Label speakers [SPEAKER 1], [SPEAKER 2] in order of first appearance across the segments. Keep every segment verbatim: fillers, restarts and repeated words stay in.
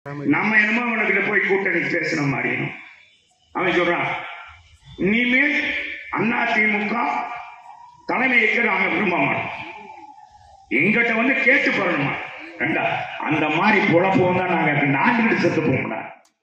[SPEAKER 1] நம்ம என்னமோ அவனுக்கிட்ட போய் கூட்டணி பேசுற மாதிரியும் அவன் சொல்றான், இனிமேல் அதிமுக தலைமைக்கு நாங்க விரும்ப மாட்டோம், எங்கிட்ட வந்து கேட்டு போறணுமா ரெண்டா அந்த மாதிரி குழப்பம் தான் நாங்க நான்கு செத்து போகணும்.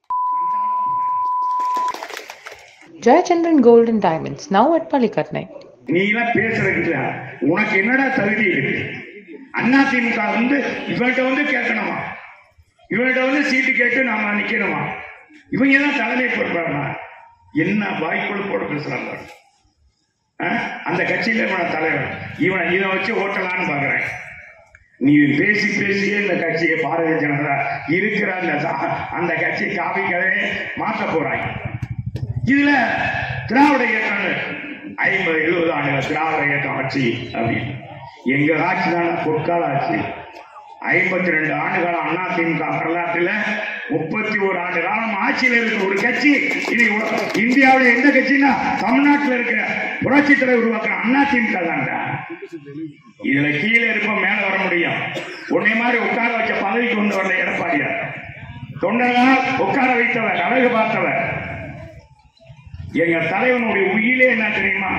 [SPEAKER 2] Jayachandran Gold and Diamonds, now at Palikatnai.
[SPEAKER 1] நீ எல்லாம் பேசுறதுக்கு உனக்கு என்னடா தகுதி இருக்கு? அதிமுக வந்து இவன்கிட்ட வந்து கேட்கணுமா, இவன்கிட்ட வந்து சீட்டு கேட்டு நாம நிக்கணுமா? இவங்க தான் தலைமை பொறுப்பாங்க. என்ன வாய்ப்புகள் போட பேசுறாங்க. அந்த கட்சியில இவனை தலைவர், இவனை இதை வச்சு ஓட்டலான்னு பாக்குறேன். நீ பேசி பேசியே இந்த கட்சியை பாரதிய ஜனதா இருக்கிற அந்த கட்சி காவிக்கவே மாற்ற போறாங்க. இதுல திராவிட இயக்கம் ஐம்பது எழுபது ஆண்டுகள் திராவிட இயக்கம் ஆட்சி அப்படின்னு எங்க ஆட்சி தானே பொற்கால ஆட்சி. ஐம்பத்தி ரெண்டு ஆண்டுகாலம் அதிமுக வரலாற்றில் முப்பத்தி ஒரு ஆண்டு காலம் ஆட்சியில் இருக்க ஒரு கட்சி இது இந்தியாவில் எந்த கட்சின்னா தமிழ்நாட்டில் இருக்கிற புரட்சி தலைவர் உருவாக்குற அதிமுக தாங்க. இதுல கீழே இருப்போம் மேல வர முடியும். உன்னை மாதிரி உட்கார வச்ச பதவிக்கு வந்து வரல எடப்பாடியார். தொண்டர்களால் உட்கார வைத்தவர், அழகு பார்த்தவர். எங்க தலைவனுடைய உயிலே என்ன தெரியுமா?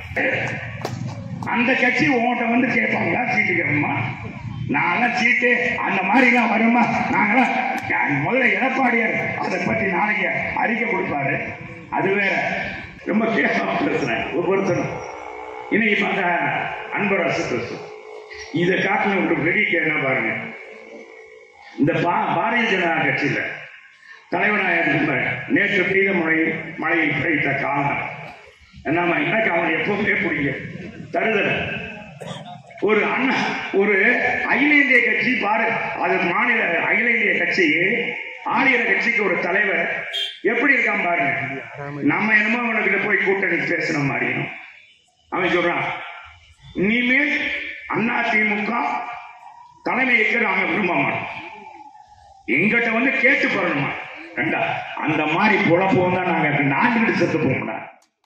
[SPEAKER 1] அந்த கட்சி உங்கள்கிட்ட வந்து கேட்பாங்களா சீட்டு கேட்போமா? நாங்களாம் சீட்டு அந்த மாதிரி எல்லாம் வருமா? நாங்களாம் முதல்ல எடப்பாடியார் அதை பற்றி நாளைக்கு அறிக்கை கொடுப்பாரு. அது வேற ரொம்ப கேட்க பேசுறேன் ஒவ்வொருத்தரும். இன்னைக்கு பார்த்தா அன்பரசு பேசும். இதை காட்டின ஒரு வெடிக்க என்ன பாருங்க, இந்த பாரதிய ஜனதா கட்சியில தலைவனாக நேற்று பெய்த மழை மழையில் பெய்த காலம் நம்ம இன்னைக்கு அவன் எப்பவுமே பிடிக்கும் தருதல். ஒரு அண்ணா ஒரு அகில இந்திய கட்சி பாரு, அது மாநில அகில இந்திய கட்சி ஆளுகிற கட்சிக்கு ஒரு தலைவர் எப்படி இருக்கான் பாருங்க. நம்ம என்னமோ அவனுக்கிட்ட போய் கூட்டணி பேசுற மாதிரியும் அவன் சொல்றான், இனிமேல் அதிமுக தலைமைக்கு நாங்க விரும்ப மாட்டோம், எங்கிட்ட வந்து கேட்டு போறணுமா ரெண்டா அந்த மாதிரி குழப்பம் தான் நாங்க நான்கு செத்து போகணும்.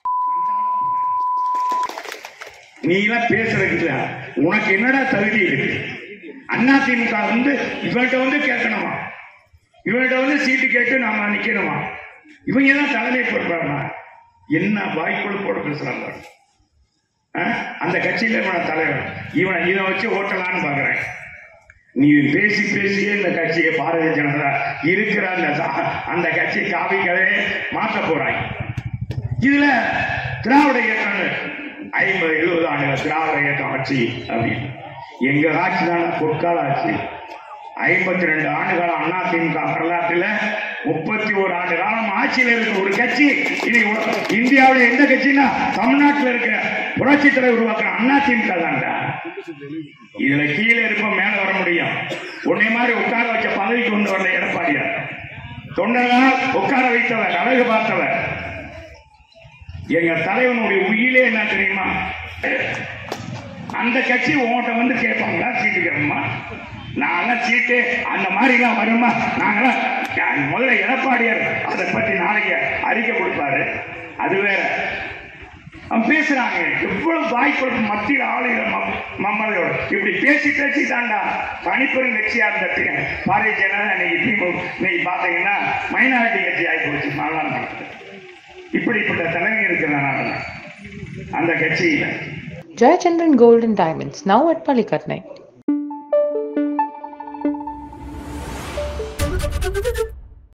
[SPEAKER 1] நீ எல்லாம் பேசுறதுக்கு உனக்கு என்னடா தகுதி இருக்கு? அதிமுக வந்து இவன்கிட்ட வந்து கேட்கணுமா, இவன்கிட்ட வந்து சீட்டு கேட்டு நாம நிக்கணுமா? இவங்க தான் தலைமை பொறுப்பாங்க. என்ன வாய்ப்புகள் போட பேசுறாங்க. அந்த கட்சியில இவனை தலைவர், இவனை இதை வச்சு ஓட்டலான்னு பாக்குறேன். நீ பேசி பேசியே இந்த கட்சியை பாரதிய ஜனதா இருக்கிற அந்த கட்சி காவிக்கவே மாற்ற போறாங்க. இதுல திராவிட இயக்கம் ஐம்பது எழுபது ஆண்டுகள் திராவிட இயக்கம் ஆட்சி அப்படின்னு எங்க ஆட்சி தானே பொற்கால ஆட்சி. ஐம்பத்தி ரெண்டு ஆண்டுகாலம் அதிமுக வரலாற்றில் முப்பத்தி ஒரு ஆண்டு காலம் ஆட்சியில் இருக்க ஒரு கட்சி இது இந்தியாவில் எந்த கட்சின்னா தமிழ்நாட்டில் இருக்கிற புரட்சி தலைவர் உருவாக்குற அதிமுக தாங்க. இதுல கீழே இருப்போம் மேல வர முடியும். உன்னை மாதிரி உட்கார வச்ச பதவிக்கு வந்து வரல எடப்பாடியார். தொண்டர்களால் உட்கார வைத்தவர், அழகு பார்த்தவர். எங்க தலைவனுடைய உயிலே என்ன தெரியுமா? அந்த கட்சி உங்கள்கிட்ட வந்து கேட்பாங்களா சீட்டு கேட்போமா? நாங்களாம் சீட்டு அந்த மாதிரி எல்லாம் வருமா? நாங்களாம் முதல்ல எடப்பாடியார் அதை பற்றி நாளைக்கு அறிக்கை கொடுப்பாரு. அது வேற அவன் பேசுறாங்க. எவ்வளவு வாய்ப்பு மத்தியில் ஆளுகிற மம்மளோட இப்படி பேசி பேசி தாண்டா தனிப்பெரும் கட்சியா இருந்த பாரதிய ஜனதா இன்னைக்கு பாத்தீங்கன்னா மைனாரிட்டி கட்சி ஆகி போச்சு. மாநில இப்படிப்பட்ட தலைமை இருக்கிறனால அந்த கட்சியில.
[SPEAKER 2] Jayachandran Gold and Diamonds, now at Palikatnai.